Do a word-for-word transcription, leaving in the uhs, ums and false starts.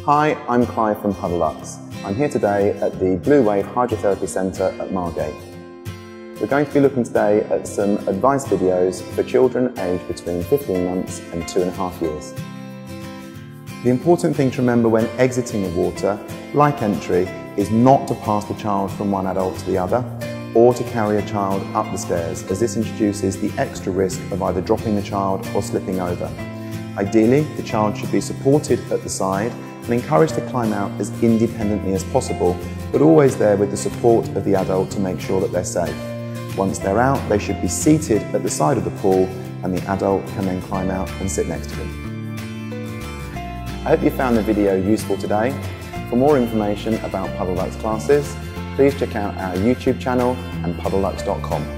Hi, I'm Clive from Puddle Ducks. I'm here today at the Blue Wave Hydrotherapy Centre at Margate. We're going to be looking today at some advice videos for children aged between fifteen months and two and a half years. The important thing to remember when exiting the water, like entry, is not to pass the child from one adult to the other, or to carry a child up the stairs, as this introduces the extra risk of either dropping the child or slipping over. Ideally, the child should be supported at the side and encouraged to climb out as independently as possible, but always there with the support of the adult to make sure that they're safe. Once they're out, they should be seated at the side of the pool and the adult can then climb out and sit next to them. I hope you found the video useful today. For more information about Puddle Ducks classes, please check out our YouTube channel and puddle ducks dot com.